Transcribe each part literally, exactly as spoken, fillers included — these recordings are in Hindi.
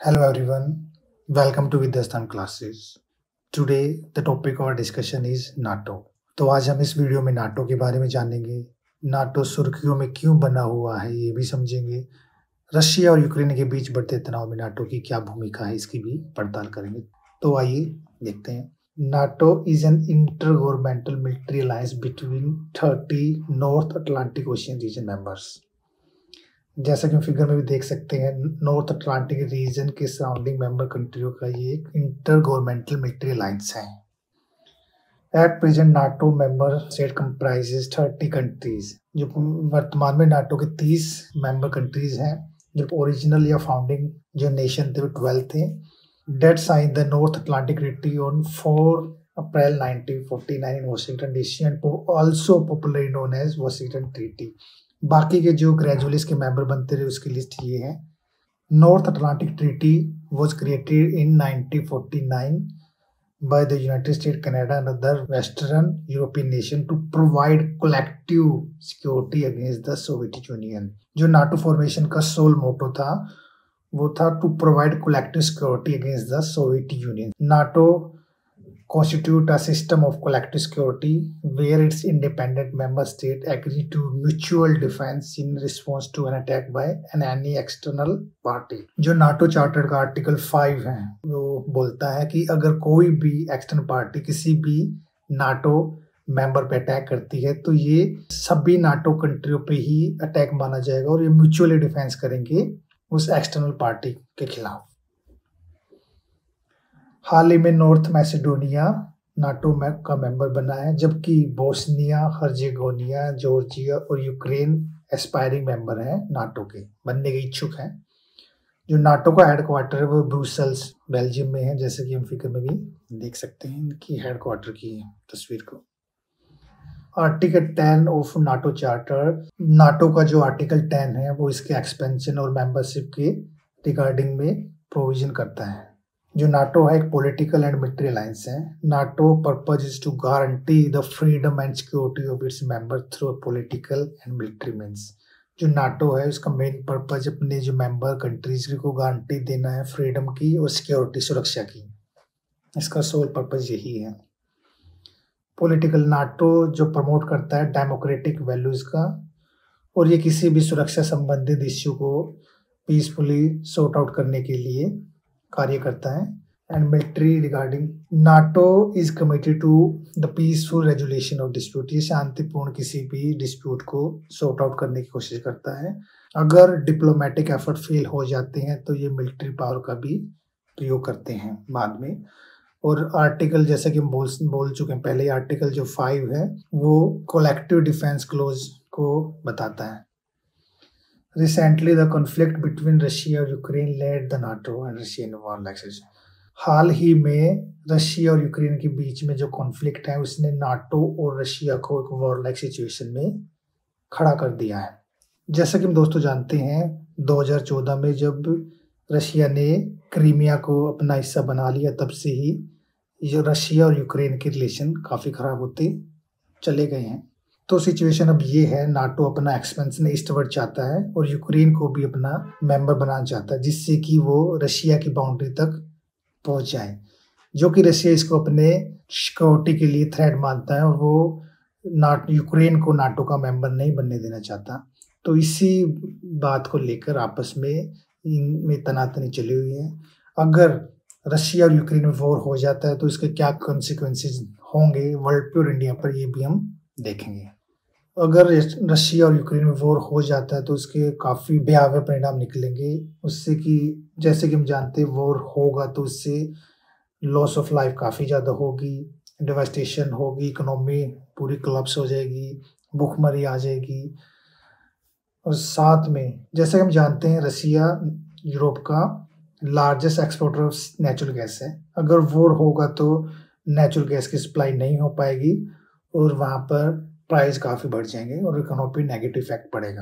Hello everyone, welcome to Vidyasthan classes. Today the topic of our discussion is NATO. तो आज हम इस वीडियो में नाटो के बारे में जानेंगे, नाटो सुर्खियों में क्यों बना हुआ है ये भी समझेंगे, रशिया और यूक्रेन के बीच बढ़ते तनाव में नाटो की क्या भूमिका है इसकी भी पड़ताल करेंगे। तो आइए देखते हैं। NATO is an intergovernmental military alliance between thirty North Atlantic Ocean region members. जैसा कि हम फिगर में भी देख सकते हैं, नॉर्थ अटलांटिक रीजन के सराउंडिंग मेंबर कंट्रियों का ये एक इंटर गवर्नमेंटल मिलिट्री अलायंस है। At present NATO member state comprises thirty countries. जो वर्तमान में नाटो के तीस मेंबर कंट्रीज हैं, जो ओरिजिनल या फाउंडिंग जो नेशन थे वो ट्वेल्व थे। That sign the North Atlantic treaty on four April nineteen forty nine in Washington DC and also popularly known as Washington treaty. बाकी के जो ग्रेजुअली इसके मेंबर बनते रहे उसकी लिस्ट ये है। North Atlantic treaty was created in nineteen forty nine by the United state, Canada and other western European nation to provide collective security against the Soviet Union. जो नाटो फॉर्मेशन का सोल मोटो था वो था to provide collective security against the Soviet Union. NATO constitute a system of collective security where its independent member state agree to mutual defense in response to an attack by an any external party। जो नाटो चार्टर का आर्टिकल फाइव है वो बोलता है कि अगर कोई भी एक्सटर्नल पार्टी किसी भी नाटो मेंबर पे अटैक करती है तो ये सभी नाटो कंट्रियों पे ही अटैक माना जाएगा और ये म्यूचुअली डिफेंस करेंगे उस एक्सटर्नल पार्टी के खिलाफ। हाल ही में नॉर्थ मैसेडोनिया नाटो का मेंबर बना है, जबकि बोस्निया, हर्जेगोनिया, जॉर्जिया और यूक्रेन एस्पायरिंग मेंबर हैं नाटो के, बनने के इच्छुक हैं। जो नाटो का हेडक्वार्टर है वो ब्रुसेल्स बेल्जियम में है, जैसे कि हम फिगर में भी देख सकते हैं इनकी हेडक्वार्टर की तस्वीर को। Article ten of NATO charter, NATO का जो आर्टिकल टेन है वो इसके एक्सपेंशन और मेंबरशिप के रिगार्डिंग में प्रोविजन करता है। जो नाटो है एक पॉलिटिकल एंड मिलिट्री अलायंस है। NATO purpose is to guarantee the freedom and security of its member through political and military means. जो नाटो है उसका मेन पर्पज अपने जो मेंबर कंट्रीज को गारंटी देना है फ्रीडम की और सिक्योरिटी, सुरक्षा की। इसका सोल पर्पज यही है। पॉलिटिकल, नाटो जो प्रमोट करता है डेमोक्रेटिक वैल्यूज का और ये किसी भी सुरक्षा संबंधित इश्यू को पीसफुली सॉर्ट आउट करने के लिए कार्य करता है। And military regarding, NATO is committed to the peaceful resolution of dispute. ये शांतिपूर्ण किसी भी डिस्प्यूट को सॉर्ट आउट करने की कोशिश करता है। अगर डिप्लोमेटिक एफर्ट फेल हो जाते हैं तो ये मिलिट्री पावर का भी प्रयोग करते हैं बाद में। और आर्टिकल जैसा कि हम बोल बोल चुके हैं पहले, आर्टिकल जो फाइव है वो कलेक्टिव डिफेंस क्लोज को बताता है। Recently, the conflict between Russia और Ukraine led the NATO and Russian war accession। हाल ही में रशिया और यूक्रेन के बीच में जो कॉन्फ्लिक्ट है उसने नाटो और रशिया को एक वॉर लाइक सिचुएशन में खड़ा कर दिया है। जैसा कि हम दोस्तों जानते हैं दो हज़ार चौदह में जब रशिया ने क्रीमिया को अपना हिस्सा बना लिया तब से ही जो रशिया और यूक्रेन के रिलेशन काफ़ी ख़राब होते चले गए हैं। तो सिचुएशन अब ये है, नाटो अपना एक्सपेंशन ईस्टवर्ड चाहता है और यूक्रेन को भी अपना मेंबर बनाना चाहता है जिससे कि वो रशिया की बाउंड्री तक पहुंच जाए, जो कि रशिया इसको अपने सिक्योरिटी के लिए थ्रेट मानता है और वो नाट यूक्रेन को नाटो का मेंबर नहीं बनने देना चाहता। तो इसी बात को लेकर आपस में इनमें तनातनी चली हुई है। अगर रशिया और यूक्रेन में वॉर हो जाता है तो इसके क्या कॉन्सिक्वेंसेज होंगे वर्ल्ड पे और इंडिया पर, ये भी हम देखेंगे। अगर रशिया और यूक्रेन में वॉर हो जाता है तो उसके काफ़ी भयावह परिणाम निकलेंगे उससे, कि जैसे कि हम जानते हैं वॉर होगा तो उससे लॉस ऑफ लाइफ काफ़ी ज़्यादा होगी, डेवास्टेशन होगी, इकोनॉमी पूरी कोलैप्स हो जाएगी, भूखमरी आ जाएगी। और साथ में जैसे हम जानते हैं रशिया यूरोप का largest exporter of natural gas है। अगर वॉर होगा तो नेचुरल गैस की सप्लाई नहीं हो पाएगी और वहाँ पर प्राइस काफ़ी बढ़ जाएंगे और इकोनॉमी पे नेगेटिव इफेक्ट पड़ेगा।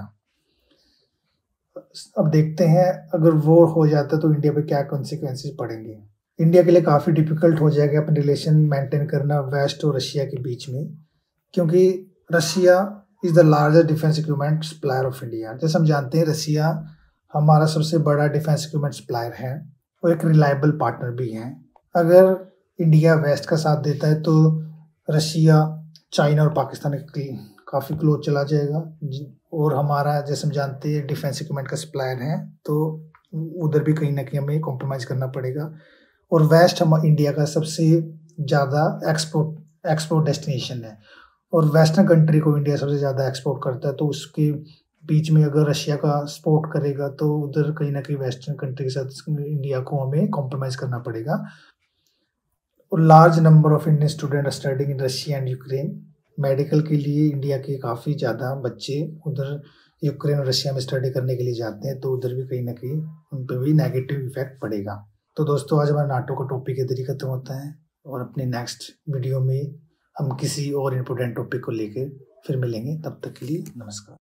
अब देखते हैं अगर वॉर हो जाता है तो इंडिया पे क्या कॉन्सिक्वेंसेस पड़ेंगे। इंडिया के लिए काफ़ी डिफिकल्ट हो जाएगा अपने रिलेशन मेंटेन करना वेस्ट और रशिया के बीच में, क्योंकि Russia is the largest defence equipment supplier of India. जैसे हम जानते हैं रशिया हमारा सबसे बड़ा डिफेंस इक्विपमेंट सप्लायर है और एक रिलायबल पार्टनर भी हैं। अगर इंडिया वेस्ट का साथ देता है तो रशिया, चाइना और पाकिस्तान काफ़ी क्लोज चला जाएगा। और हमारा जैसे हम जानते हैं डिफेंस इक्विपमेंट का सप्लायर है, तो उधर भी कहीं ना कहीं हमें कॉम्प्रोमाइज़ करना पड़ेगा। और वेस्ट हम इंडिया का सबसे ज़्यादा एक्सपोर्ट एक्सपोर्ट डेस्टिनेशन है, और वेस्टर्न कंट्री को इंडिया सबसे ज़्यादा एक्सपोर्ट करता है, तो उसके बीच में अगर रशिया का सपोर्ट करेगा तो उधर कहीं ना कहीं वेस्टर्न कंट्री के साथ इंडिया को हमें कॉम्प्रोमाइज़ करना पड़ेगा। और large number of Indian student studying in Russia and Ukraine. Medical के लिए इंडिया के काफ़ी ज़्यादा बच्चे उधर यूक्रेन और रशिया में स्टडी करने के लिए जाते हैं, तो उधर भी कहीं ना कहीं उन पर भी नेगेटिव इफेक्ट पड़ेगा। तो दोस्तों आज हमारा नाटो का टॉपिक इधर ही खत्म होता है, और अपने नेक्स्ट वीडियो में हम किसी और इम्पोर्टेंट टॉपिक को लेकर फिर मिलेंगे। तब तक के लिए नमस्कार।